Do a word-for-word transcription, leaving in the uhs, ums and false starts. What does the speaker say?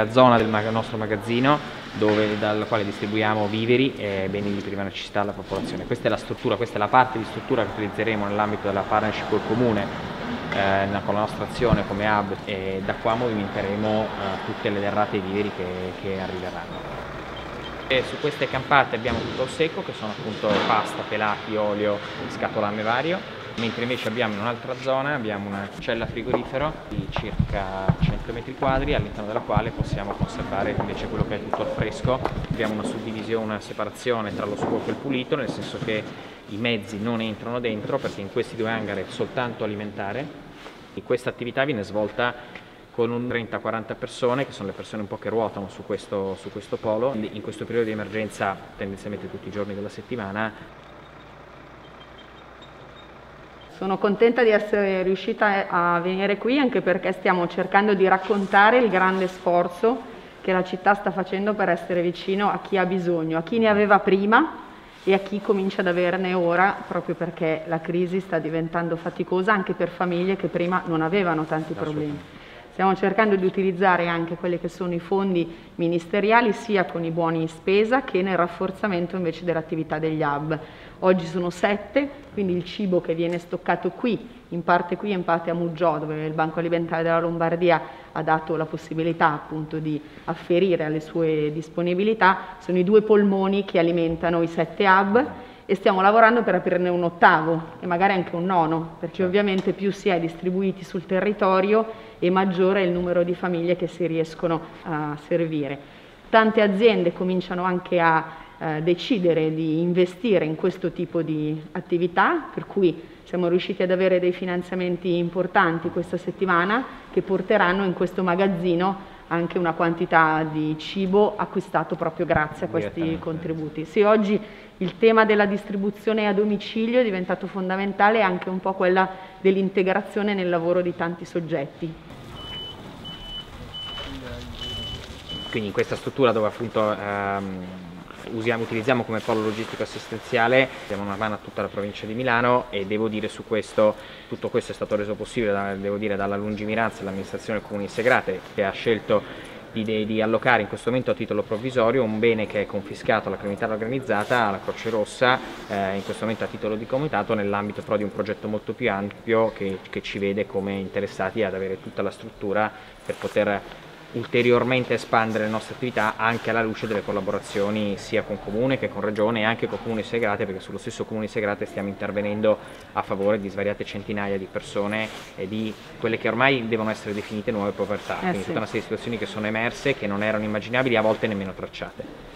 La zona del nostro magazzino dove, dal quale distribuiamo viveri e beni di prima necessità alla popolazione. Questa è la struttura, questa è la parte di struttura che utilizzeremo nell'ambito della partnership col Comune, eh, con la nostra azione come hub, e da qua movimenteremo eh, tutte le derrate di viveri che, che arriveranno. E su queste campate abbiamo tutto il secco, che sono appunto pasta, pelati, olio, scatolame vario, mentre invece abbiamo in un'altra zona abbiamo una cella frigorifero di circa cento metri quadri, all'interno della quale possiamo conservare invece quello che è tutto al fresco. Abbiamo una suddivisione, una separazione tra lo scuoco e il pulito, nel senso che i mezzi non entrano dentro, perché in questi due hangar è soltanto alimentare, e questa attività viene svolta con un trenta quaranta persone, che sono le persone un po' che ruotano su questo, su questo polo. In questo periodo di emergenza, tendenzialmente tutti i giorni della settimana. Sono contenta di essere riuscita a venire qui, anche perché stiamo cercando di raccontare il grande sforzo che la città sta facendo per essere vicino a chi ha bisogno, a chi ne aveva prima e a chi comincia ad averne ora, proprio perché la crisi sta diventando faticosa anche per famiglie che prima non avevano tanti problemi. Stiamo cercando di utilizzare anche quelli che sono i fondi ministeriali, sia con i buoni spesa che nel rafforzamento invece dell'attività degli hub. Oggi sono sette, quindi il cibo che viene stoccato qui, in parte qui e in parte a Muggiò, dove il Banco Alimentare della Lombardia ha dato la possibilità appunto di afferire alle sue disponibilità, sono i due polmoni che alimentano i sette hub, e stiamo lavorando per aprirne un ottavo e magari anche un nono, perché ovviamente più si è distribuiti sul territorio e maggiore è il numero di famiglie che si riescono a servire. Tante aziende cominciano anche a eh, decidere di investire in questo tipo di attività, per cui siamo riusciti ad avere dei finanziamenti importanti questa settimana che porteranno in questo magazzino anche una quantità di cibo acquistato proprio grazie a questi contributi. Sì, oggi il tema della distribuzione a domicilio è diventato fondamentale, e anche un po' quella dell'integrazione nel lavoro di tanti soggetti. Quindi in questa struttura dove appunto ehm, usiamo, utilizziamo come polo logistico assistenziale, diamo una mano a tutta la provincia di Milano, e devo dire su questo, tutto questo è stato reso possibile da, devo dire, dalla lungimiranza dell'amministrazione del Comune di Segrate, che ha scelto di, di allocare in questo momento a titolo provvisorio un bene che è confiscato alla criminalità organizzata, alla Croce Rossa, eh, in questo momento a titolo di comitato, nell'ambito però di un progetto molto più ampio che, che ci vede come interessati ad avere tutta la struttura per poter ulteriormente espandere le nostre attività, anche alla luce delle collaborazioni sia con Comune che con Regione e anche con Comune di Segrate, perché sullo stesso Comune di Segrate stiamo intervenendo a favore di svariate centinaia di persone e di quelle che ormai devono essere definite nuove povertà, eh quindi sì. Tutta una serie di situazioni che sono emerse, che non erano immaginabili, a volte nemmeno tracciate.